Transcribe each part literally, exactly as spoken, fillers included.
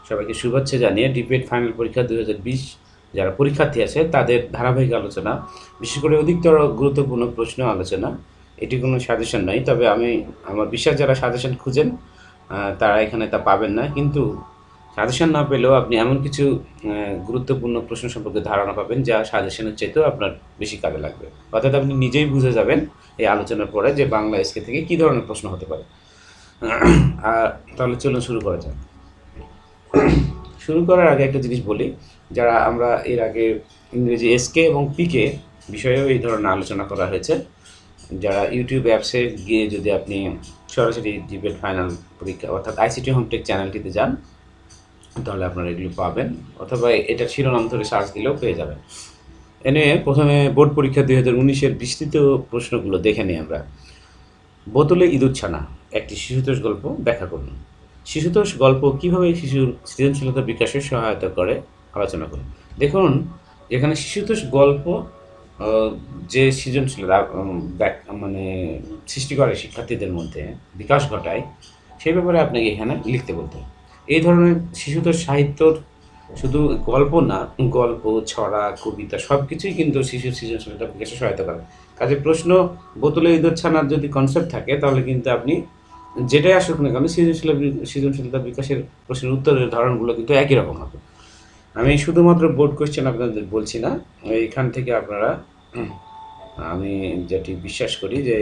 সবাইকে শুভেচ্ছা জানিয়ে ডিবেট ফাইনাল পরীক্ষা দুই হাজার বিশ যারা পরীক্ষার্থী আছে তাদের ধারাবাহিক আলোচনা, বিশেষ করে অধিকতর গুরুত্বপূর্ণ প্রশ্ন আলোচনা। এটি কোনো সাজেশন নয়, তবে আমি আমার বিশ্বাস যারা সাজেশন খুঁজেন তারা এখানে তা পাবেন না, কিন্তু সাজেশন না পেলেও আপনি এমন কিছু গুরুত্বপূর্ণ প্রশ্ন সম্পর্কে ধারণা পাবেন যা সাজেশনের চাইতেও আপনার বেশি কাজে লাগবে। অর্থাৎ আপনি নিজেই বুঝে যাবেন এই আলোচনার পরে যে বাংলা এসকে থেকে কী ধরনের প্রশ্ন হতে পারে। আর তাহলে চলুন শুরু করা যাক। শুরু করার আগে একটা জিনিস বলি, যারা আমরা এর আগে ইংরেজি এসকে এবং পিকে বিষয়েও এই ধরনের আলোচনা করা হয়েছে, যারা ইউটিউব অ্যাপসে গিয়ে যদি আপনি সরাসরি ডিবেট ফাইনাল পরীক্ষা অর্থাৎ আইসিটি হোমটেক চ্যানেলটিতে যান তাহলে আপনারা এগুলো পাবেন, অথবা এটার শিরোনাম ধরে সার্চ দিলেও পেয়ে যাবেন। এনে প্রথমে বোর্ড পরীক্ষা দুই হাজার উনিশের বিস্তৃত প্রশ্নগুলো দেখে নিই আমরা। বোতলে ইঁদুর ছানা একটি শিশুতোষ গল্প ব্যাখ্যা করুন। শিশুতোষ গল্প কীভাবে শিশুর সৃজনশীলতা বিকাশে সহায়তা করে আলোচনা করুন। দেখুন, এখানে শিশুতোষ গল্প যে সৃজনশীলতা মানে সৃষ্টি করে শিক্ষার্থীদের মধ্যে বিকাশ ঘটায় সেই ব্যাপারে আপনাকে এখানে লিখতে বলতে হবে। এই ধরনের শিশুতোষ সাহিত্যর শুধু গল্প না, গল্প, ছড়া, কবিতা সব কিছুই কিন্তু শিশুর সৃজনশীলতা বিকাশে সহায়তা করে। কাজে প্রশ্ন বোতলে ইঁদুর ছানার যদি কনসেপ্ট থাকে তাহলে কিন্তু আপনি যেটাই আসুক না কেন সৃজনশীল সৃজনশীলতা বিকাশের প্রশ্নের উত্তরের ধরনগুলো কিন্তু একই রকম হবে। আমি শুধুমাত্র বোর্ড কোয়েশ্চেন আপনাদের বলছি না, এইখান থেকে আপনারা আমি যেটি বিশ্বাস করি যে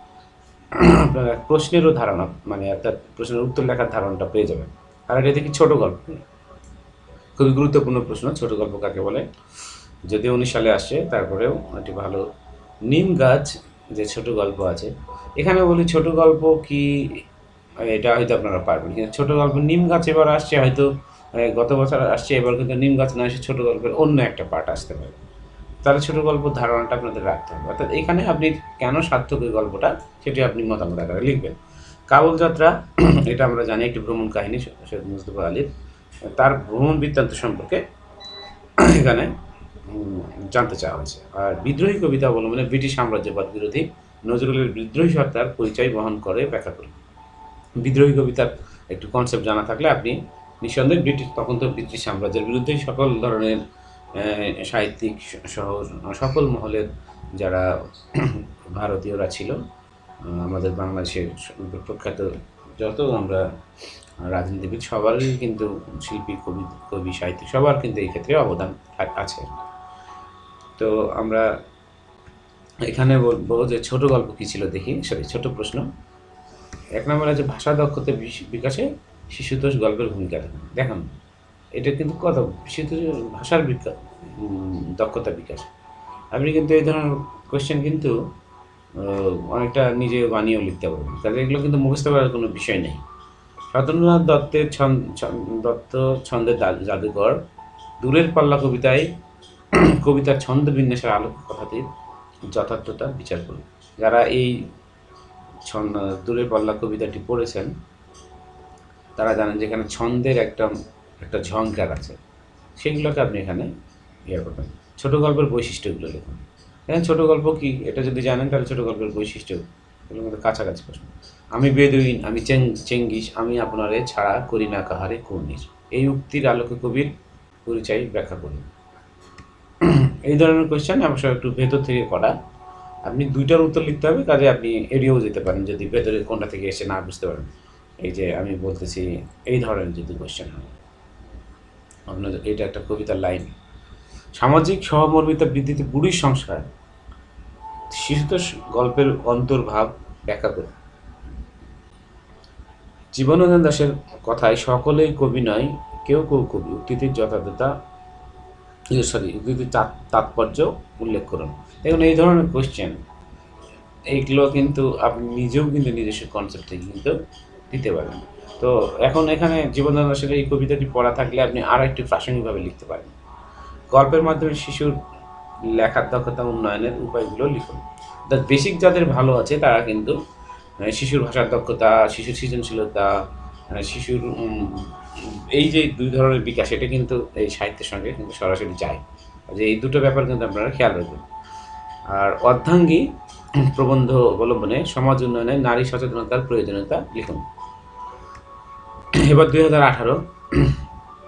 আপনারা প্রশ্নেরও ধারণা মানে অর্থাৎ প্রশ্নের উত্তর লেখার ধারণাটা পেয়ে যাবেন। আর এটা দেখি ছোটো গল্প, খুবই গুরুত্বপূর্ণ প্রশ্ন। ছোট গল্প কাকে বলে? যদিও উনিশ সালে আসছে, তারপরেও এটি ভালো। নিম গাছ যে ছোট গল্প আছে, এখানে বলি ছোট গল্প কি এটা হয়তো আপনারা পারবেন, কিন্তু ছোট গল্প নিম গাছ এবার আসছে, হয়তো গত বছর আসছে, এবার কিন্তু নিম গাছ না এসে ছোটো গল্পের অন্য একটা পার্ট আসতে পারে। তাহলে ছোটো গল্প ধারণাটা আপনাদের রাখতে হবে। অর্থাৎ এখানে আপনি কেন সার্থক এই গল্পটা সেটি আপনি মতামত আকারে লিখবেন। কাবুল যাত্রা এটা আমরা জানি একটি ভ্রমণ কাহিনী সৈয়দ মুজতবা আলীর, তার ভ্রমণ বৃত্তান্ত সম্পর্কে এখানে জানতে চাওয়া হয়েছে। আর বিদ্রোহী কবিতা অবলম্বনে ব্রিটিশ সাম্রাজ্যবাদ বিরোধী নজরুলের বিদ্রোহী সত্তার পরিচয় বহন করে ব্যাখ্যা করুন। বিদ্রোহী কবিতার একটু কনসেপ্ট জানা থাকলে আপনি নিঃসন্দেহে ব্রিটিশ তখন তো ব্রিটিশ সাম্রাজ্যের বিরুদ্ধে সকল ধরনের সাহিত্যিক সহ সকল মহলের যারা ভারতীয়রা ছিল আমাদের বাংলাদেশের প্রখ্যাত যত আমরা রাজনীতিবিদ সবারই কিন্তু শিল্পী, কবি, কবি, সাহিত্যিক সবার কিন্তু এই ক্ষেত্রে অবদান আছে। তো আমরা এখানে বলবো যে ছোট গল্প কী ছিল দেখি, সরি ছোট প্রশ্ন। এক নম্বরে আছে ভাষা দক্ষতা বিকাশে শিশুতোষ গল্পের ভূমিকা দেখুন। দেখুন এটা কিন্তু কত শিশুতোষ ভাষার বিকাশ দক্ষতা বিকাশ, আপনি কিন্তু এই ধরনের কোয়েশ্চেন কিন্তু অনেকটা নিজে বানিয়েও লিখতে পারবেন। কাজে এগুলো কিন্তু মুখস্থ করার কোনো বিষয় নেই। সতেন্দ্রনাথ দত্তের দত্ত ছন্দের জাদুকর দূরের পাল্লা কবিতায় কবিতার ছন্দ বিন্যাসের আলোক কথাটির যথার্থতা বিচার করুন। যারা এই ছন্দ দূরের পাল্লা কবিতাটি পড়েছেন তারা জানেন যে এখানে ছন্দের একটা একটা ঝংকার আছে, সেগুলোকে আপনি এখানে ইয়ে করবেন। ছোটো গল্পের বৈশিষ্ট্যগুলো লিখুন। এখানে ছোটো গল্প কি এটা যদি জানেন তাহলে ছোটো গল্পের বৈশিষ্ট্য এগুলোর মধ্যে কাছাকাছি প্রশ্ন। আমি বেদুইন, আমি চেঙ্গিস, আমি আপনারে ছাড়া করি না কাহারে কুর্নিশ, এই উক্তির আলোকে কবির পরিচয় ব্যাখ্যা করুন। এই ধরনের কোয়েশ্চেন অবশ্যই একটু ভেতর থেকে করা, আপনি দুইটার উত্তর লিখতে হবে, কাজে আপনি এড়িয়েও যেতে পারেন যদি ভেতরে কোনটা থেকে এসে না বুঝতে পারেন। এই যে আমি বলতেছি এই ধরনের যদি কোয়েশ্চেন হয় আপনার, এটা একটা কবিতার লাইন। সামাজিক সহমর্মিতা বৃদ্ধিতে বুড়ির সংস্কার শিশুতোষ গল্পের অন্তর্ভাব ব্যাখ্যা করুন। জীবনানন্দ দাশের কথায় সকলেই কবি নয়, কেউ কেউ কবি, উক্তিটির যথাযথতা সরি উক্তিটির তাৎপর্য উল্লেখ করুন। দেখুন এই ধরনের কোয়েশ্চেন এইগুলো কিন্তু আপনি নিজেও কিন্তু নিজস্ব কনসেপ্ট থেকে কিন্তু দিতে পারেন। তো এখন এখানে জীবনানন্দ দাশের এই কবিতাটি পড়া থাকলে আপনি আর একটু প্রাসঙ্গিকভাবে লিখতে পারেন। গল্পের মাধ্যমে শিশুর লেখার দক্ষতা উন্নয়নের উপায়গুলো লিখুন। অর্থাৎ বেসিক যাদের ভালো আছে তারা কিন্তু শিশুর ভাষার দক্ষতা, শিশুর সৃজনশীলতা, শিশুর এই যে দুই ধরনের বিকাশ এটা কিন্তু এই সাহিত্যের সঙ্গে কিন্তু সরাসরি যায়, যে এই দুটো ব্যাপার কিন্তু আপনারা খেয়াল রাখবেন। আর অর্ধাঙ্গী প্রবন্ধ অবলম্বনে সমাজ উন্নয়নে নারী সচেতনতার প্রয়োজনীয়তা লিখুন। এবার দুই হাজার আঠারো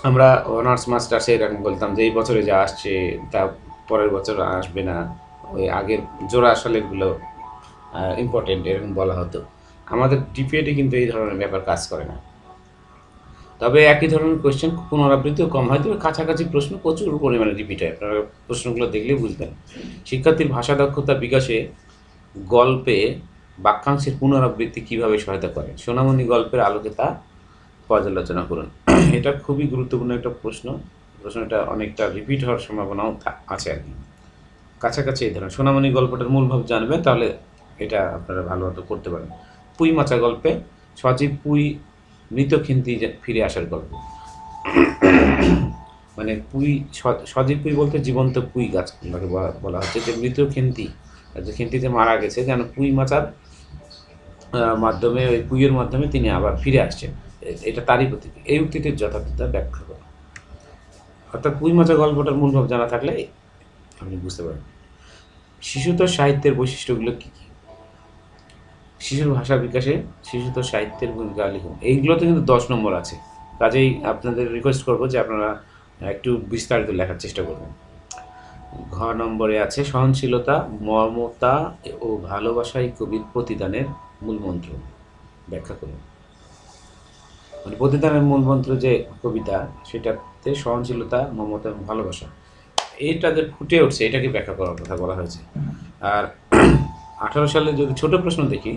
আমরা অনার্স মাস্টার্সে এরকম বলতাম যে এই বছরে যা আসছে তা পরের বছর আসবে না, ওই আগের জোড়া সালেরগুলো ইম্পর্টেন্ট এরকম বলা হতো। আমাদের ডিপিএডে কিন্তু এই ধরনের ব্যাপার কাজ করে না। তবে একই ধরনের কোয়েশ্চেন পুনরাবৃত্তিও কম হয়, তবে কাছাকাছি প্রশ্ন প্রচুর পরিমাণে রিপিট হয়। আপনারা প্রশ্নগুলো দেখলেই বুঝবেন। শিক্ষার্থীর ভাষা দক্ষতা বিকাশে গল্পে বাক্যাংশের পুনরাবৃত্তি কীভাবে সহায়তা করে, সোনামণি গল্পের আলোকে তা পর্যালোচনা করুন। এটা খুবই গুরুত্বপূর্ণ একটা প্রশ্ন। প্রশ্নটা অনেকটা রিপিট হওয়ার সম্ভাবনাও আছে আর কি। কাছাকাছি এই ধরনের সোনামণি গল্পটার মূল ভাব জানবেন, তাহলে এটা আপনারা ভালো মতো করতে পারেন। পুঁই মাচা গল্পে সজীব পুঁই মৃত খিন্তি ফিরে আসার গল্প। মানে পুঁই সজীব পুঁই বলতে জীবন্ত পুঁই গাছগুলোকে বলা হচ্ছে, যে মৃত খিন্তি যে খিন্তিতে মারা গেছে, যেন পুঁই মাচার মাধ্যমে ওই পুঁইয়ের মাধ্যমে তিনি আবার ফিরে আসছেন, এটা তারই প্রতীক। এই উক্তিটির যথার্থতা ব্যাখ্যা করুন। অর্থাৎ পুঁই মাচা গল্পটার মূল ভাব জানা থাকলে আপনি বুঝতে পারেন। শিশুতোষ সাহিত্যের বৈশিষ্ট্যগুলো কী কী? শিশুর ভাষা বিকাশে শিশুতোষ সাহিত্যের ভূমিকা লিখুন। এইগুলোতে কিন্তু দশ নম্বর আছে, কাজেই আপনাদের রিকোয়েস্ট করবো যে আপনারা একটু বিস্তারিত লেখার চেষ্টা করবেন। ঘ নম্বরে আছে সহনশীলতা, মর্মতা ও ভালোবাসাই কবির প্রতিদানের মূল মন্ত্র, ব্যাখ্যা করুন। মানে প্রতিদানের মূল মন্ত্র যে কবিতা, সেটাতে সহনশীলতা, মমতা এবং ভালোবাসা এইটা যে ফুটে উঠছে, এটাকে ব্যাখ্যা করার কথা বলা হয়েছে। আর আঠারো সালে যদি ছোট প্রশ্ন দেখি,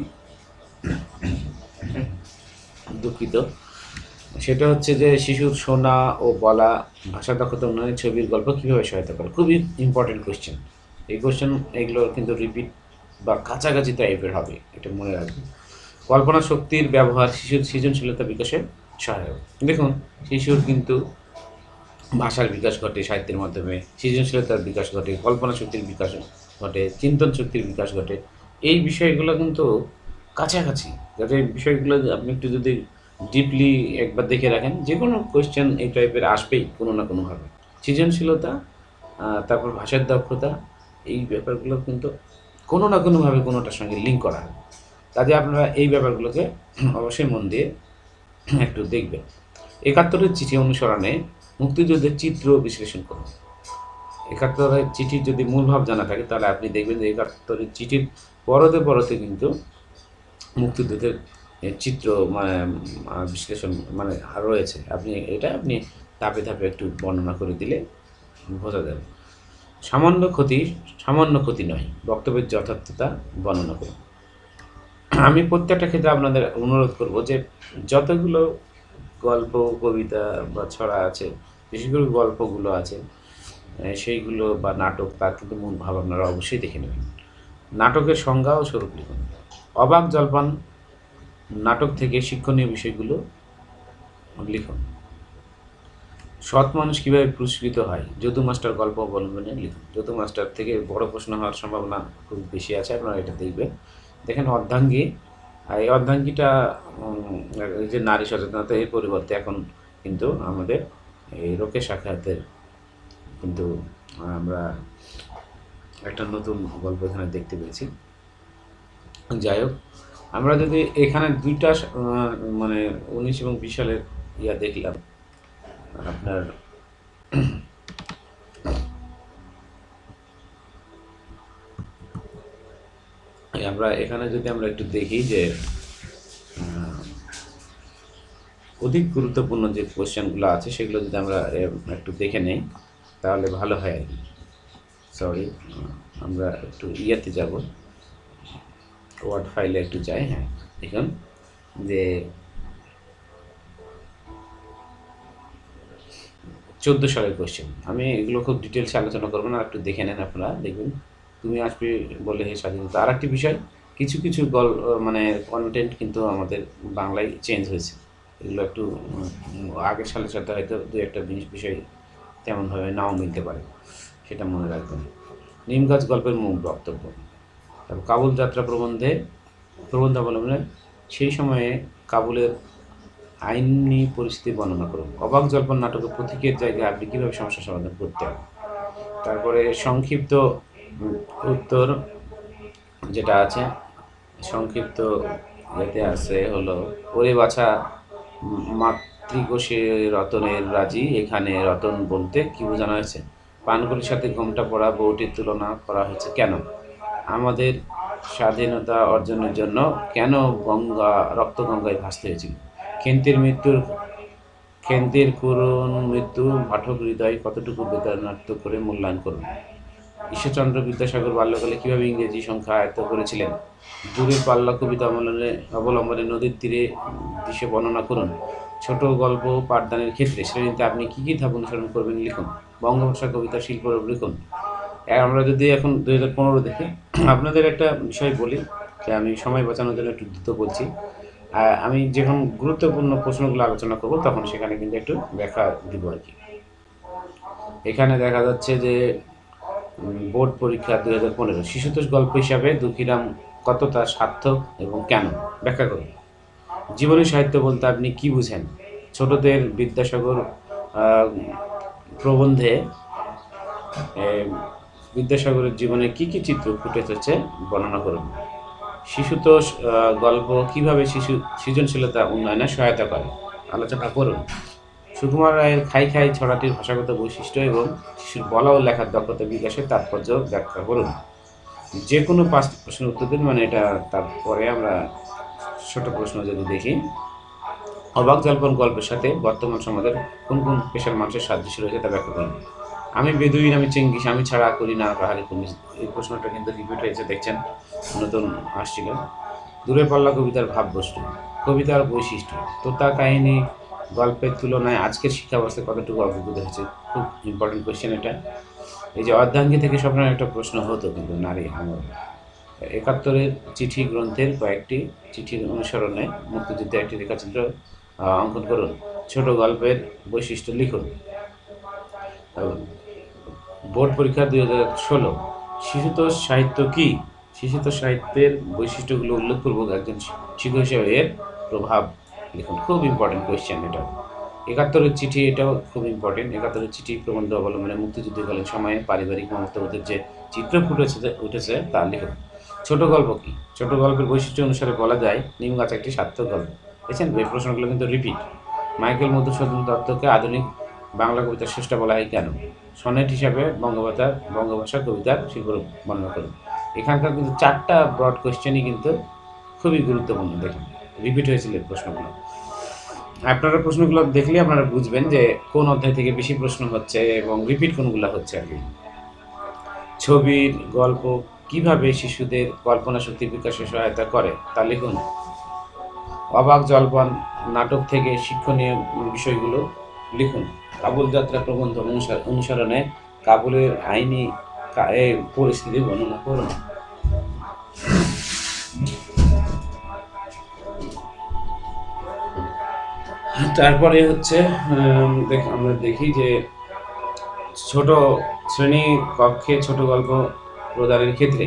দুঃখিত, সেটা হচ্ছে যে শিশুর শোনা ও বলা ভাষা দক্ষতা উন্নয়নে ছবির গল্প কীভাবে সহায়তা করে। খুবই ইম্পর্টেন্ট কোয়েশ্চেন। এই কোয়েশ্চেন এগুলো কিন্তু রিপিট বা কাছাকাছি টাইপের হবে, এটা মনে রাখবেন। কল্পনা শক্তির ব্যবহার শিশুর সৃজনশীলতা বিকাশে সহায়ক। দেখুন, শিশুর কিন্তু ভাষার বিকাশ ঘটে সাহিত্যের মাধ্যমে, সৃজনশীলতার বিকাশ ঘটে, কল্পনা শক্তির বিকাশ ঘটে, চিন্তন শক্তির বিকাশ ঘটে। এই বিষয়গুলো কিন্তু কাছাকাছি, যাতে বিষয়গুলো আপনি একটু যদি ডিপলি একবার দেখে রাখেন, যে কোনো কোয়েশ্চেন এই টাইপের আসবেই কোনো না কোনোভাবে। সৃজনশীলতা, তারপর ভাষার দক্ষতা, এই ব্যাপারগুলো কিন্তু কোনো না কোনোভাবে কোনোটার সঙ্গে লিঙ্ক করা হয়। কাজে আপনারা এই ব্যাপারগুলোকে অবশ্যই মন দিয়ে একটু দেখবেন। একাত্তরের চিঠি অনুসরণে মুক্তিযুদ্ধের চিত্র বিশ্লেষণ করুন। একাত্তরের চিঠির যদি মূল ভাব জানা থাকে, তাহলে আপনি দেখবেন যে একাত্তরের চিঠির পরতে পরতে কিন্তু মুক্তিযুদ্ধের চিত্র মানে বিশ্লেষণ মানে রয়েছে। আপনি এটা আপনি ধাপে ধাপে একটু বর্ণনা করে দিলে বোঝা যাবে। সামান্য ক্ষতি সামান্য ক্ষতি নয়, বক্তব্যের যথার্থতা বর্ণনা করুন। আমি প্রত্যেকটা ক্ষেত্রে আপনাদের অনুরোধ করব যে যতগুলো গল্প, কবিতা বা ছড়া আছে, বিশেষ করে গল্পগুলো আছে, সেইগুলো বা নাটক, তার কিন্তু মূল ভাব আপনারা অবশ্যই দেখে নেবেন। নাটকের সংজ্ঞা ও স্বরূপ লিখুন। অবাক জলপান নাটক থেকে শিক্ষণীয় বিষয়গুলো লিখুন। সৎ মানুষ কীভাবে পুরস্কৃত হয়, যদু মাস্টার গল্প অবলম্বনে লিখুন। যদু মাস্টার থেকে বড় প্রশ্ন হওয়ার সম্ভাবনা খুব বেশি আছে, আপনারা এটা দেখবেন। দেখেন অর্ধাঙ্গী, এই অর্ধাঙ্গীটা যে নারী সচেতনতা, এর পরিবর্তে এখন কিন্তু আমাদের এই রোকেশ সাক্ষাতের কিন্তু আমরা একটা নতুন গল্প এখানে দেখতে পেয়েছি। যাই হোক, আমরা যদি এখানে দুইটা মানে উনিশ এবং বিশ সালের ইয়া দেখলাম, আপনার আমরা এখানে যদি আমরা একটু দেখি যে অধিক গুরুত্বপূর্ণ যে কোয়েশ্চেনগুলো আছে, সেগুলো যদি আমরা একটু দেখে নেই তাহলে ভালো হয় আর কি। সরি, আমরা একটু ইয়েতে যাব, ওয়ার্ড ফাইলে একটু যাই। হ্যাঁ, দেখুন যে চোদ্দো সালের কোয়েশ্চেন। আমি এগুলো খুব ডিটেলসে আলোচনা করবো না, একটু দেখে নেন আপনারা। দেখবেন তুমি আসবে বলে হে স্বাধীনতা। আর একটি বিষয়, কিছু কিছু গল মানে কন্টেন্ট কিন্তু আমাদের বাংলায় চেঞ্জ হয়েছে। এগুলো একটু আগের সালের সাথে হয়তো দু একটা জিনিস বিষয় তেমনভাবে নাও মিলতে পারে, সেটা মনে রাখবেন। নিম গাছ গল্পের মূল বক্তব্য। তারপর কাবুল যাত্রা প্রবন্ধে প্রবন্ধ অবলম্বনে সেই সময়ে কাবুলের আইনি পরিস্থিতি বর্ণনা করুন। অবাক জল্পন নাটকের প্রতীকের জায়গায় আপনি কীভাবে সমস্যা সমাধান করতে হবে। তারপরে সংক্ষিপ্ত উত্তর যেটা আছে, সংক্ষিপ্ত যেতে আছে হলো ওরে বাছা ত্রিকোষে রতনের রাজি, এখানে রতন বলতে কি বোঝানো হয়েছে? পানগুলির সাথে ঘোমটা পড়া বউটির তুলনা করা হয়েছে কেন? আমাদের স্বাধীনতা অর্জনের জন্য কেন গঙ্গা রক্ত গঙ্গায় ভাসতে হয়েছিল? খেন্তির মৃত্যুর খেন্তির করুণ মৃত্যু পাঠক হৃদয় কতটুকু বেদনার্থ করে মূল্যায়ন করুন। ঈশ্বরচন্দ্র বিদ্যাসাগর বাল্যকালে কিভাবে ইংরেজি সংখ্যা আয়ত্ত করেছিলেন? দূরের পাল্লা কবিতা অবলম্বনে অবলম্বনে নদীর তীরে দৃশ্য বর্ণনা করুন। ছোট গল্প পাঠদানের ক্ষেত্রে শ্রেণীতে আপনি কী কী ধাপ অনুসরণ করবেন লিখুন। বঙ্গভাষা কবিতা শিল্পরূপ লিখুন। আর আমরা যদি এখন দুই হাজার পনেরো দেখি, আপনাদের একটা বিষয় বলি, যে আমি সময় বাঁচানোর জন্য একটু দ্রুত বলছি। আহ, আমি যখন গুরুত্বপূর্ণ প্রশ্নগুলো আলোচনা করব তখন সেখানে কিন্তু একটু ব্যাখ্যা দিব আর কি। এখানে দেখা যাচ্ছে যে উম, বোর্ড পরীক্ষা দুই হাজার পনেরো শিশুতোষ গল্প হিসাবে দুঃখীরাম কতটা সার্থক এবং কেন ব্যাখ্যা করুন। জীবনী সাহিত্য বলতে আপনি কি বুঝেন? ছোটদের বিদ্যাসাগর আহ, প্রবন্ধে আহ, বিদ্যাসাগরের জীবনে কি কি চিত্র ফুটে এসেছে বর্ণনা করুন। শিশুতোষ আহ, গল্প কিভাবে শিশু সৃজনশীলতা উন্নয়নে সহায়তা করে আলোচনা করুন। সুকুমার রায়ের খাই খাই ছড়াটির ভাষাগত বৈশিষ্ট্য এবং শিশুর বলা ও লেখার দক্ষতা বিকাশের তাৎপর্য ব্যাখ্যা করুন। যে কোনো পাঁচটি প্রশ্নের উত্তর দিন, মানে এটা তারপরে আমরা ছোট প্রশ্ন যদি দেখি। অবাক জল্পন গল্পের সাথে বর্তমান সমাজের কোন কোন পেশার মানুষের সাদৃশ্য রয়েছে তা ব্যাখ্যা করুন। আমি বেদুইন, আমি চেঙ্গিস, আমি ছাড়া করি না পাহাড়ি পুলিশ। এই প্রশ্নটা কিন্তু রিপিট হয়েছে, দেখছেন নতুন আসছিল। দূরে পাল্লা কবিতার ভাববস্তু, কবিতার বৈশিষ্ট্য, তোতা কাহিনী গল্পের তুলনায় আজকের শিক্ষা ব্যবস্থায় কতটুকু অগ্রগতি হয়েছে? খুব ইম্পর্টেন্ট কোয়েশ্চেন এটা। এই যে অর্ধাঙ্গী থেকে স্বপ্নের একটা প্রশ্ন হতো কিন্তু নারী আমল। একাত্তরের চিঠি গ্রন্থের কয়েকটি চিঠির অনুসরণে মুক্তিযুদ্ধের একটি রেখাচিত্র আহ, অঙ্কন করুন। ছোট গল্পের বৈশিষ্ট্য লিখুন। বোর্ড পরীক্ষা দুই হাজার ষোলো শিশুতোষ সাহিত্য কি? শিশুতোষ সাহিত্যের বৈশিষ্ট্যগুলো উল্লেখপূর্বক একজন শিক্ষক হিসেবে এর প্রভাব লিখুন। খুব ইম্পর্টেন্ট কোয়েশ্চেন এটা। একাত্তরের চিঠি, এটাও খুব ইম্পর্টেন্ট। একাত্তরের চিঠি প্রবন্ধ অবলম্বনে মুক্তিযুদ্ধকালীন সময়ে পারিবারিক মমত্ববোধের যে চিত্র ফুটেছে উঠেছে তা লিখুন। ছোট গল্প কি? ছোট গল্পের বৈশিষ্ট্য অনুসারে বলা যায় নিম গাছ একটি সার্থক গল্প। দেখছেন এই প্রশ্নগুলো কিন্তু রিপিট। মাইকেল মধুসূদন দত্তকে আধুনিক বাংলা কবিতার শ্রেষ্ঠ বলা হয় কেন? সনেট হিসাবে বঙ্গভাষা বঙ্গভাষা কবিতার শিল্প বর্ণনা করুন। এখানকার কিন্তু চারটা ব্রড কোয়েশ্চেনই কিন্তু খুবই গুরুত্বপূর্ণ। দেখুন রিপিট হয়েছিল এই প্রশ্নগুলো। আপনারা প্রশ্নগুলো দেখলে আপনারা বুঝবেন যে কোন অধ্যায় থেকে বেশি প্রশ্ন হচ্ছে এবং রিপিট কোনগুলো হচ্ছে আর কি। ছবির গল্প কিভাবে শিশুদের কল্পনা শক্তি বিকাশে সহায়তা করে তা লিখুন। অবাক জল্পন নাটক থেকে শিক্ষণীয় বিষয়গুলো লিখুন। কাবুল যাত্রা প্রবন্ধ অনুসা- অনুসরণে কাবুলের আইনি কা- এ পরিস্থিতি বর্ণনা করুন। তারপরে হচ্ছে উম, দেখ- আমরা দেখি যে ছোট শ্রেণী কক্ষে ছোট গল্প প্রদানের ক্ষেত্রে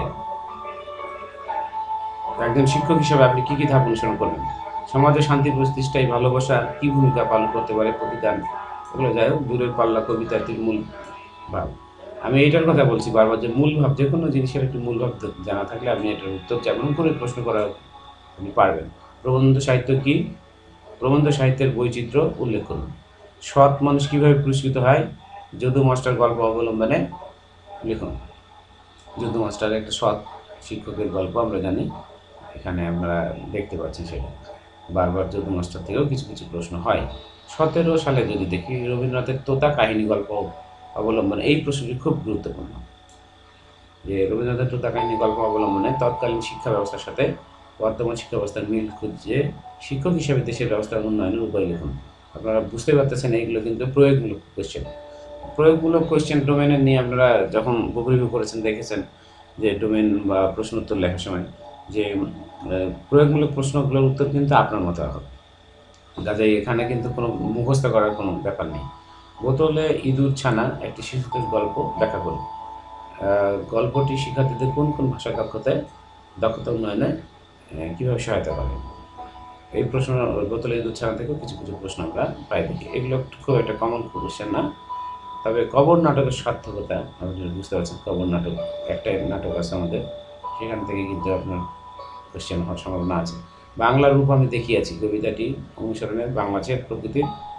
একজন শিক্ষক হিসেবে আপনি কি কি ধাপ অনুসরণ করবেন? সমাজে শান্তি প্রতিষ্ঠায় ভালোবাসা কি ভূমিকা পালন করতে পারে? প্রতিদান, এগুলো যাই হোক। দূরের পাল্লা কবিতার মূল ভাব, আমি এইটার কথা বলছি বারবার, যে মূল ভাব, যে কোনো জিনিসের একটি মূল ভাব জানা থাকলে আপনি এটার উত্তর যেমন করে প্রশ্ন করা আপনি পারবেন। প্রবন্ধ সাহিত্য কি? প্রবন্ধ সাহিত্যের বৈচিত্র্য উল্লেখ করুন। সৎ মানুষ কিভাবে পুরস্কৃত হয়? যদু মাস্টার গল্প অবলম্বনে লিখুন। যদু মাস্টার একটা সৎ শিক্ষকের গল্প আমরা জানি, এখানে আমরা দেখতে পাচ্ছি সেটা। বারবার যদু মাস্টার থেকেও কিছু কিছু প্রশ্ন হয়। সতেরো সালে যদি দেখি রবীন্দ্রনাথের তোতা কাহিনী গল্প অবলম্বনে, এই প্রশ্নটি খুব গুরুত্বপূর্ণ, যে রবীন্দ্রনাথের তোতা কাহিনী গল্প অবলম্বনে তৎকালীন শিক্ষা ব্যবস্থার সাথে বর্তমান শিক্ষা ব্যবস্থার মিল খুঁজে শিক্ষক হিসেবে দেশের ব্যবস্থার উন্নয়নের উপায় লিখুন। আপনারা বুঝতে পারতেছেন এইগুলো কিন্তু প্রয়োগমূলক কোয়েশ্চেন। প্রয়োগমূলক কোয়েশ্চেন ডোমেনের নিয়ে আপনারা যখন বুক রিভিউ করেছেন দেখেছেন যে ডোমেন বা প্রশ্ন উত্তর লেখার সময় যে আহ, প্রয়োগমূলক প্রশ্নগুলোর উত্তর কিন্তু আপনার মতো হবে। কাজেই এখানে কিন্তু কোনো মুখস্থ করার কোনো ব্যাপার নেই। বোতলে ইঁদুর ছানা একটি শিশুতোষ গল্প ব্যাখ্যা করুন। আহ, গল্পটি শিক্ষার্থীদের কোন কোন ভাষা দক্ষতায় দক্ষতা উন্নয়নে আহ, কীভাবে সহায়তা করে? এই প্রশ্ন বোতলে ইঁদুর ছানা থেকেও কিছু কিছু প্রশ্ন আমরা পাই দেখি। এগুলো খুব একটা কমন কোয়েশ্চেন না, তবে কবর নাটকের সার্থকতা আপনি বুঝতে পারছেন। কবর নাটক একটা নাটক আছে আমাদের, সেখান থেকে কিন্তু আপনার কোয়েশ্চেন হওয়ার সম্ভাবনা আছে। বাংলা রূপ আমি দেখিয়াছি কবিতাটি অনুসরণে বাংলাদেশের প্রকৃতির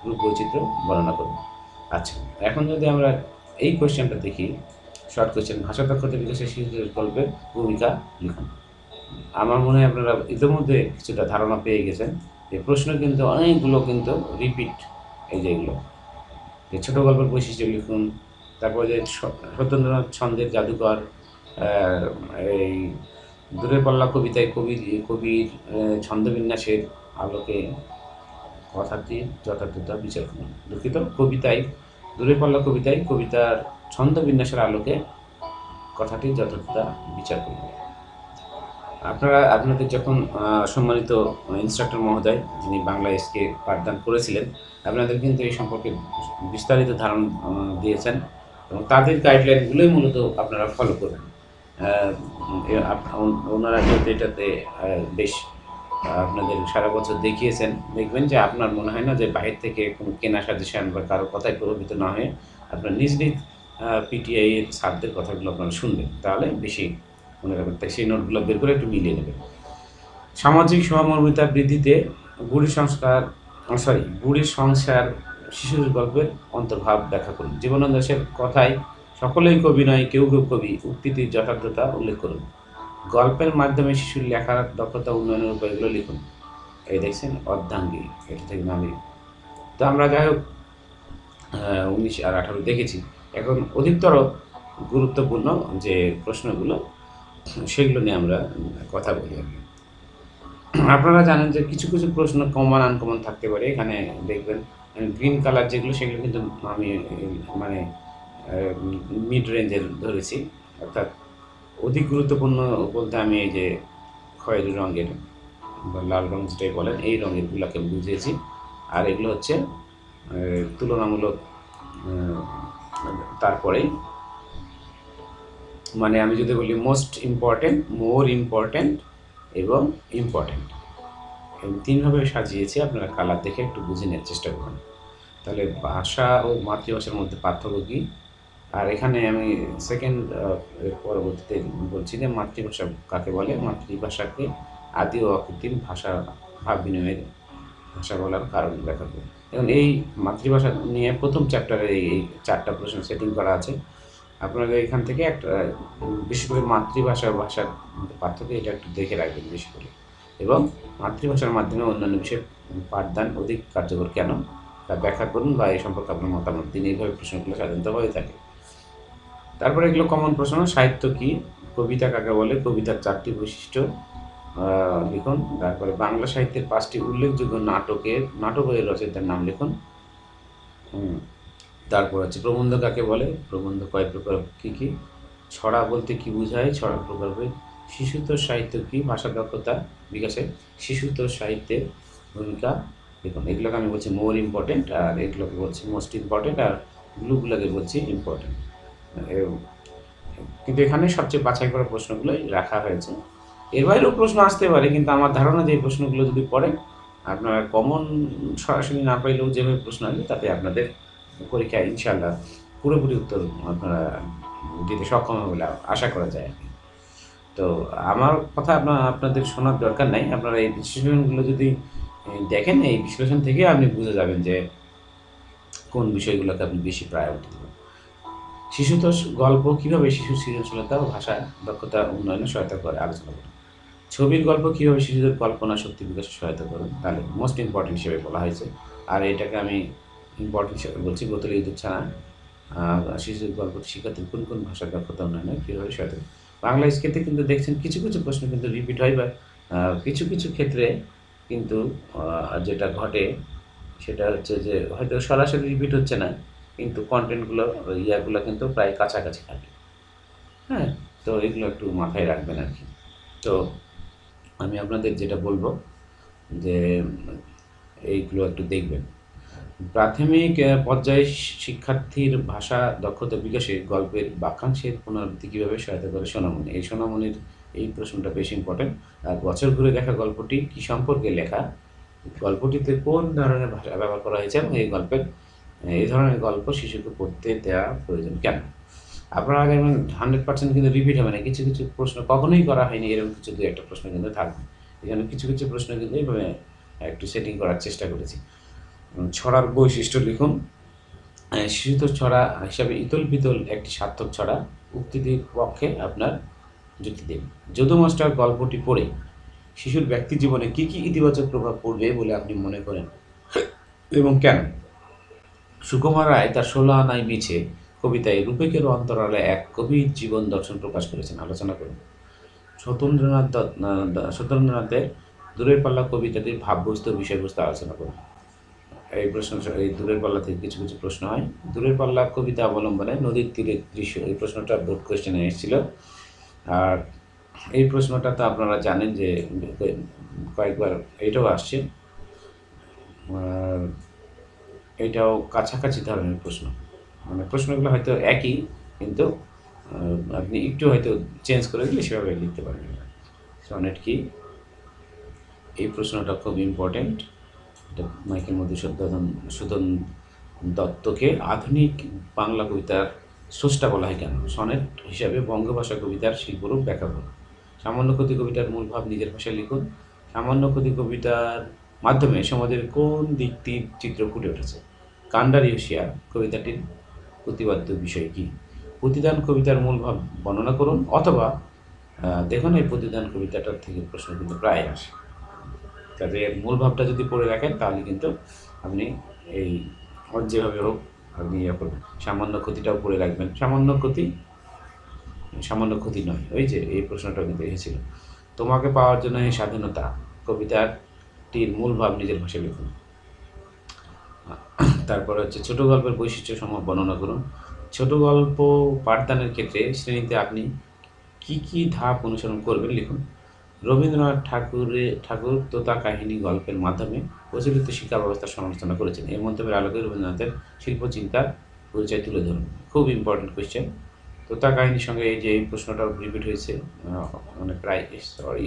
রূপ বৈচিত্র্য বর্ণনা করুন। আচ্ছা, এখন যদি আমরা এই কোয়েশ্চেনটা দেখি, শর্ট কোয়েশ্চেন, ভাষা দক্ষতা বিকাশে শিশুদের গল্পের ভূমিকা লিখুন। আমার মনে হয় আপনারা ইতিমধ্যে কিছুটা ধারণা পেয়ে গেছেন যে প্রশ্ন কিন্তু অনেকগুলো কিন্তু রিপিট, এই যে এগুলো যে ছোটো গল্পের বৈশিষ্ট্য লিখুন, তারপর যে সত্যেন্দ্রনাথ ছন্দের জাদুকর, এই দূরের পাল্লা কবিতায় কবির কবির ছন্দবিন্যাসের আলোকে কথাটি যথার্থতা বিচার করুন। দুঃখিত, কবিতায় দূরের পাল্লা কবিতায় কবিতার ছন্দবিন্যাসের আলোকে কথাটি যথার্থতা বিচার করুন। আপনারা আপনাদের যখন সম্মানিত ইনস্ট্রাক্টর মহোদয় যিনি বাংলা এসকে পাঠদান করেছিলেন, আপনাদের কিন্তু এই সম্পর্কে বিস্তারিত ধারণা দিয়েছেন এবং তাদের গাইডলাইনগুলোই মূলত আপনারা ফলো করবেন। ওনারা যেহেতু এটাতে বেশ আপনাদের সারা বছর দেখিয়েছেন, দেখবেন যে আপনার মনে হয় না যে বাইরে থেকে কোনো কেনা সাজেশন বা কারো কথায় প্রভাবিত না হয়ে আপনার নিজ নিজ পিটিআই এর স্যারদের কথাগুলো আপনারা শুনবেন, তাহলে বেশি মনে রাখবেন। তাই সেই নোটগুলো বের করে একটু মিলিয়ে নেবেন। সামাজিক সহমর্মিতা বৃদ্ধিতে বুড়ি সংস্কার সরি বুড়ির সংসার শিশুর গল্পের অন্তর্ভাব ব্যাখ্যা করুন। জীবনানন্দ দাশের কথায় সকলেই কবি নয়, কেউ কেউ কবি উক্তিটির যথার্থতা উল্লেখ করুন। গল্পের মাধ্যমে শিশুর লেখার দক্ষতা উন্নয়নের উপায়গুলো লিখুন। এই দেখছেন অর্ধাঙ্গী, এটা থেকে নামে। তো আমরা যাই হোক উনিশ আর আঠারো দেখেছি, এখন অধিকতর গুরুত্বপূর্ণ যে প্রশ্নগুলো সেগুলো নিয়ে আমরা কথা বলি। আপনারা জানেন যে কিছু কিছু প্রশ্ন কমন আনকমন থাকতে পারে। এখানে দেখবেন গ্রিন কালার যেগুলো সেগুলো কিন্তু আমি মানে মিড রেঞ্জের ধরেছি, অর্থাৎ অধিক গুরুত্বপূর্ণ বলতে আমি এই যে খয়েরি রঙের বা লাল রঙ যেটাই বলেন এই রঙেরগুলোকে বুঝিয়েছি। আর এগুলো হচ্ছে তুলনামূলক, তারপরেই মানে আমি যদি বলি মোস্ট ইম্পর্টেন্ট, মোর ইম্পর্টেন্ট এবং ইম্পর্টেন্ট, এই তিনভাবে সাজিয়েছি। আপনারা কালার দেখে একটু বুঝে নেওয়ার চেষ্টা করুন। তাহলে ভাষা ও মাতৃভাষার মধ্যে পার্থক্য কী, আর এখানে আমি সেকেন্ড পরবর্তীতে বলছি যে মাতৃভাষা কাকে বলে, মাতৃভাষাকে আদি ও অকৃত্রিম ভাষা ভাব বিনিময়ের ভাষা বলার কারণ ব্যাখ্যা করি। এখন এই মাতৃভাষা নিয়ে প্রথম চ্যাপ্টারে এই চারটা প্রশ্ন সেটিং করা আছে। আপনারা এখান থেকে একটা বিশেষ করে মাতৃভাষা ভাষার পার্থক্য এটা একটু দেখে রাখবেন বেশি করে, এবং মাতৃভাষার মাধ্যমে অন্যান্য বিষয়ে পাঠদান অধিক কার্যকর কেন তা ব্যাখ্যা করুন বা এই সম্পর্কে আপনার মতামত দিন। এইভাবে প্রশ্নগুলো সাধারণত হয়ে থাকে। তারপরে এগুলো কমন প্রশ্ন, সাহিত্য কি, কবিতা কাকে বলে, কবিতার চারটি বৈশিষ্ট্য লিখুন। তারপরে বাংলা সাহিত্যের পাঁচটি উল্লেখযোগ্য নাটকের নাটক এর রচয়িতার নাম লিখুন। তারপর হচ্ছে প্রবন্ধ কাকে বলে, প্রবন্ধ কয় প্রকার, কী কী, ছড়া বলতে কি বোঝায়, ছড়া প্রকার হয়ে, শিশুতোষ সাহিত্য কি, ভাষা দক্ষতা বিকাশে শিশুতোষ সাহিত্যের ভূমিকা লিখুন। এগুলোকে আমি বলছি মোর ইম্পর্টেন্ট, আর এগুলোকে বলছি মোস্ট ইম্পর্টেন্ট, আর ব্লুগুলোকে বলছি ইম্পর্টেন্ট। কিন্তু এখানে সবচেয়ে বাছাই করা প্রশ্নগুলোই রাখা হয়েছে। এর বাইরেও প্রশ্ন আসতে পারে, কিন্তু আমার ধারণা যে এই প্রশ্নগুলো যদি পড়েন আপনারা কমন সরাসরি না পাইলেও যেভাবে প্রশ্ন আসবে তাতে আপনাদের পরীক্ষায় ইনশাআল্লাহ পুরোপুরি উত্তর আপনারা দিতে সক্ষম হবে বলে আশা করা যায়। তো আমার কথা আপনার আপনাদের শোনার দরকার নাই, আপনারা এই বিশ্লেষণগুলো যদি দেখেন এই বিশ্লেষণ থেকে আপনি বুঝে যাবেন যে কোন বিষয়গুলোকে আপনি বেশি প্রায়োরিটি দেবেন। শিশুতোষ গল্প কীভাবে শিশুর সৃজনশীলতা ও ভাষা দক্ষতা উন্নয়নে সহায়তা করে আলোচনা করুন। ছবির গল্প কীভাবে শিশুদের কল্পনা শক্তি বিকাশে সহায়তা করুন, তাহলে মোস্ট ইম্পর্টেন্ট হিসেবে বলা হয়েছে। আর এটাকে আমি ইম্পর্টেন্ট হিসেবে বলছি, বোতলে ইঁদুর ছানা শিশুদের গল্প শিক্ষার্থীর কোন কোন ভাষার দক্ষতা উন্নয়নে কীভাবে সহায়তা করে। বাংলা স্কেতে কিন্তু দেখছেন কিছু কিছু প্রশ্ন কিন্তু রিপিট হয়, বা কিছু কিছু ক্ষেত্রে কিন্তু যেটা ঘটে সেটা হচ্ছে যে হয়তো সরাসরি রিপিট হচ্ছে না, কিন্তু কন্টেন্টগুলো ইয়াগুলো কিন্তু প্রায় কাছাকাছি থাকে। হ্যাঁ, তো এগুলো একটু মাথায় রাখবেন আর কি। তো আমি আপনাদের যেটা বলবো যে এইগুলো একটু দেখবেন। প্রাথমিক পর্যায়ে শিক্ষার্থীর ভাষা দক্ষতা বিকাশে গল্পের বাক্যাংশের পুনরাবৃত্তি কীভাবে সহায়তা করে সোনামণি। এই সোনামণির এই প্রশ্নটা বেশি ইম্পর্টেন্ট। আর বছর ঘুরে দেখা গল্পটি কী সম্পর্কে লেখা, গল্পটিতে কোন ধরনের ভাষা ব্যবহার করা হয়েছে এবং এই গল্পের এই ধরনের গল্প শিশুকে পড়তে দেওয়া প্রয়োজন কেন। আপনারা আগে হান্ড্রেড পার্সেন্ট কিন্তু রিপিট হবে না, কিছু কিছু প্রশ্ন কখনোই করা হয়নি, এরকম কিছু দু একটা প্রশ্ন কিন্তু থাকবে। এই জন্য কিছু কিছু প্রশ্ন কিন্তু এইভাবে একটু সেটিং করার চেষ্টা করেছি। ছড়ার বৈশিষ্ট্য লিখুন। শিশুতোষ ছড়া হিসাবে ইতল বিতল একটি সার্থক ছড়া। উক্তিটির পক্ষে আপনার যুক্তি দিন। যদু মাস্টার গল্পটি পড়ে শিশুর ব্যক্তি জীবনে কী কী ইতিবাচক প্রভাব পড়বে বলে আপনি মনে করেন এবং কেন? সুকুমার রায় তার ষোলো আনায় মিছে কবিতায় রূপকের অন্তরালে এক গভীর জীবন দর্শন প্রকাশ করেছেন। আলোচনা করুন। সত্যেন্দ্রনাথ দত্ত সত্যেন্দ্রনাথের দূরের পাল্লা কবিতাটির ভাববস্তু বিষয়বস্তু আলোচনা করুন। এই প্রশ্ন এই দূরের পাল্লা থেকে কিছু কিছু প্রশ্ন হয়। দূরের পাল্লা কবিতা অবলম্বনে নদীর তীরের দৃশ্য, এই প্রশ্নটা বোর্ড কোয়েশ্চেনে এসেছিল। আর এই প্রশ্নটা তো আপনারা জানেন যে কয়েকবার এটাও আসছে, আর এটাও কাছাকাছি ধরনের প্রশ্ন। মানে প্রশ্নগুলো হয়তো একই, কিন্তু আপনি একটু হয়তো চেঞ্জ করে দিলে সেভাবে লিখতে পারবেন। সনেট কি, এই প্রশ্নটা খুব ইম্পর্টেন্ট। এটা মাইকেল মধুসূদন সুদন দত্তকে আধুনিক বাংলা কবিতার স্রষ্টা বলা হয় কেন? সনেট হিসাবে বঙ্গভাষা কবিতার শিল্পরূপ ব্যাখ্যা করুন। সামান্যক্ষতি কবিতার মূল ভাব নিজের ভাষায় লিখুন। সামান্যক্ষতি কবিতার মাধ্যমে সমাজের কোন দিকটির চিত্র ফুটে উঠেছে? কান্ডারি হুঁশিয়ার কবিতাটির প্রতিপাদ্য বিষয় কী? প্রতিদান কবিতার মূল ভাব বর্ণনা করুন। অথবা দেখুন, এই প্রতিদান কবিতাটার থেকে প্রশ্ন কিন্তু প্রায় আসে। কাজে মূল ভাবটা যদি পড়ে রাখেন তাহলে কিন্তু আপনি এই যেভাবে হোক আপনি ইয়ে করবেন। সামান্য ক্ষতিটাও পড়ে রাখবেন। সামান্য ক্ষতি সামান্য ক্ষতি নয়, ওই যে এই প্রশ্নটা কিন্তু এসেছিল। তোমাকে পাওয়ার জন্য এই স্বাধীনতা কবিতাটির মূল ভাব নিজের ভাষায় লিখুন। তারপরে হচ্ছে ছোট গল্পের বৈশিষ্ট্য সমূহ বর্ণনা করুন। ছোট গল্প পাঠদানের ক্ষেত্রে শ্রেণীতে আপনি কি কি ধাপ অনুসরণ করবেন লিখুন। রবীন্দ্রনাথ ঠাকুরের ঠাকুর তোতা কাহিনী গল্পের মাধ্যমে প্রচলিত শিক্ষা ব্যবস্থার সমালোচনা করেছেন। এই মন্তব্যের আলোকে রবীন্দ্রনাথের শিল্পচিন্তার পরিচয় তুলে ধরুন। খুব ইম্পর্টেন্ট কোয়েশ্চেন। তোতা কাহিনীর সঙ্গে এই যে এই প্রশ্নটাও রিপিট হয়েছে, মানে প্রায়, সরি,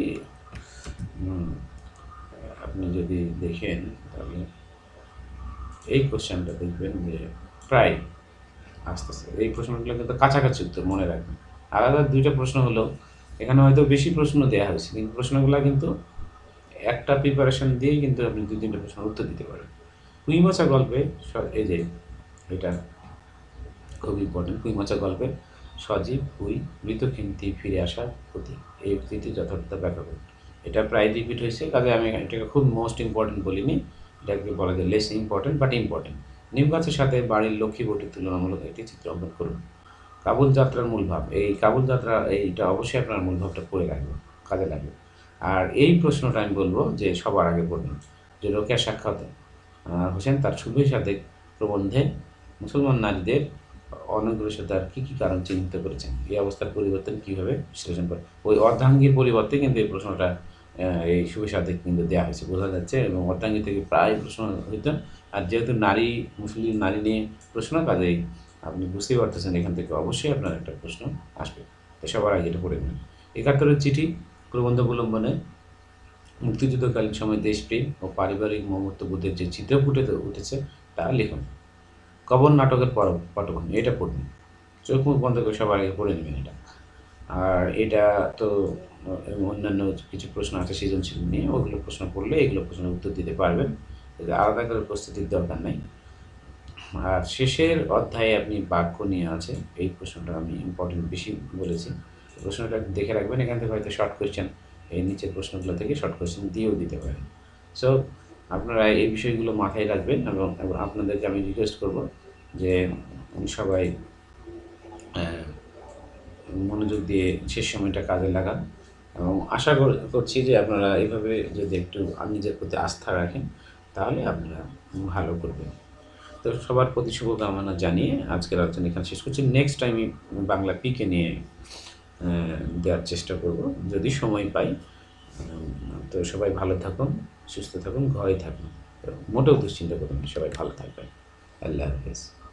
আপনি যদি দেখেন তাহলে এই কোয়েশ্চেনটা দেখবেন যে প্রায় আস্তে আস্তে এই প্রশ্নগুলো কিন্তু কাছাকাছি উত্তর মনে রাখবেন। আলাদা দুইটা প্রশ্ন হলো, এখানে হয়তো বেশি প্রশ্ন দেওয়া হয়েছে, কিন্তু প্রশ্নগুলো কিন্তু একটা প্রিপারেশন দিয়েই কিন্তু আপনি দুই তিনটা প্রশ্নের উত্তর দিতে পারেন। কুইমাচা গল্পে এই যে এটা খুব ইম্পর্টেন্ট। কুইমাচা গল্পে সজীব কুই মৃতখিন্তি ফিরে আসার প্রতীক, এই উক্তিটি যথার্থ ব্যাখ্যা করুন। এটা প্রায় রিপিট হয়েছে, কাজে আমি এটাকে খুব মোস্ট ইম্পর্টেন্ট বলিনি, এটাকে বলা যায় লেস ইম্পর্টেন্ট বাট ইম্পর্টেন্ট। নিম গাছের সাথে বাড়ির লক্ষ্মী বটির তুলনামূলক একটি চিত্র অঙ্কন করুন। কাবুল যাত্রার মূল ভাব, এই কাবুল যাত্রা এইটা অবশ্যই আপনার মূল ভাবটা পড়ে লাগবে, কাজে লাগবে। আর এই প্রশ্নটা আমি বলবো যে সবার আগে পড়বেন, যে রোকেয়া সাক্ষাৎ হোসেন তার সুফি সাথে প্রবন্ধে মুসলমান নারীদের অনগ্রসরতার কী কী কারণ চিহ্নিত করেছেন? এই অবস্থার পরিবর্তন কীভাবে বিশ্লেষণ করে? ওই অর্ধাঙ্গীর পরিবর্তে কিন্তু এই প্রশ্নটা এই সুফি সাথে কিন্তু দেওয়া হয়েছে, বোঝা যাচ্ছে। এবং অর্ধাঙ্গী থেকে প্রায় প্রশ্ন হইত। আর যেহেতু নারী মুসলিম নারী নিয়ে প্রশ্ন, কাজেই আপনি বুঝতেই পারতেছেন এখান থেকে অবশ্যই আপনার একটা প্রশ্ন আসবে। তো সবার আগে এটা পড়ে নেন। একাত্তরের চিঠি প্রবন্ধ অবলম্বনে মুক্তিযুদ্ধকালীন সময় দেশপ্রেম ও পারিবারিক মমত্ববোধের যে চিত্র ফুটে উঠেছে তা লিখুন। কবর নাটকের পটবন্ধ, এটা পড়বেন, চোখ মুখ বন্ধ করে সবার আগে পড়ে নেবেন এটা। আর এটা তো অন্যান্য কিছু প্রশ্ন আছে সৃজনশীল নিয়ে, ওগুলো প্রশ্ন পড়লে এগুলো প্রশ্নের উত্তর দিতে পারবেন, আলাদা করে প্রস্তুতির দরকার নেই। আর শেষের অধ্যায়ে আপনি বাক্য নিয়ে আছে, এই প্রশ্নটা আমি ইম্পর্টেন্ট বেশি বলেছি, প্রশ্নটা দেখে রাখবেন। এখান থেকে হয়তো শর্ট কোয়েশ্চেন, এই নিচের প্রশ্নগুলো থেকে শর্ট কোয়েশ্চেন দিয়েও দিতে পারেন। সো আপনারা এই বিষয়গুলো মাথায় রাখবেন, এবং আপনাদেরকে আমি রিকোয়েস্ট করব যে সবাই মনোযোগ দিয়ে শেষ সময়টা কাজে লাগান। এবং আশা করছি যে আপনারা এইভাবে যদি একটু নিজের প্রতি আস্থা রাখেন তাহলে আপনারা ভালো করবেন। তো সবার প্রতি শুভকামনা জানিয়ে আজকের আলোচনা এখানে শেষ করছি। নেক্সট টাইম বাংলা পিকে নিয়ে দেওয়ার চেষ্টা করব যদি সময় পাই। তো সবাই ভালো থাকুন, সুস্থ থাকুন, ঘরে থাকুন, মোটেও দুশ্চিন্তা করুন, সবাই ভালো থাকবেন। আল্লাহ হাফেজ।